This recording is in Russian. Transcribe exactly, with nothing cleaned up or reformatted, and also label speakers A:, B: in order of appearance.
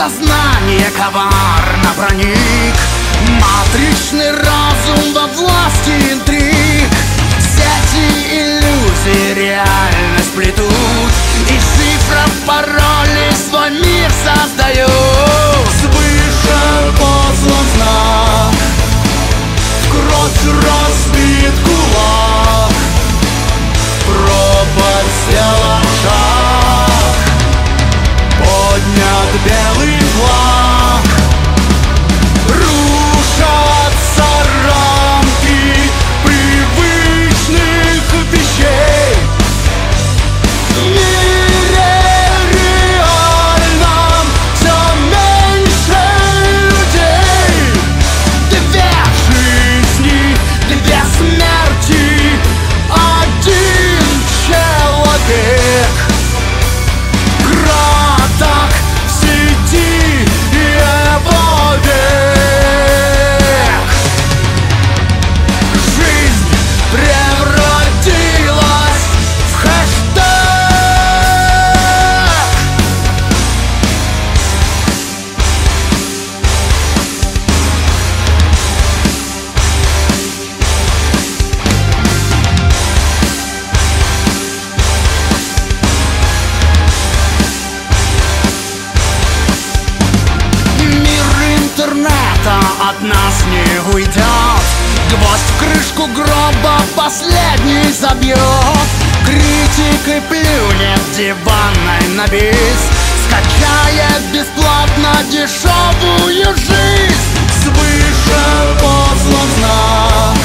A: сознание коварно проник, матричный разум во власти интриг. Сети иллюзий реальность плетут, из шифров паролей свой мир создают. Свыше послан знак, в кровь разбит кулак, пропасть сделан шаг, поднят белый флаг. Рушатся рамки привычных вещей. В мире реальном все меньше людей. Две жизни, две смерти, один человек. Краток в сети его век. Жизнь превратилась в хэштег. Мир интернета от нас не уйдет, гвоздь в крышку гроба последний забьет. Критик и плюнет диванной на бис, скачает бесплатно дешевую жизнь. Свыше послан знак,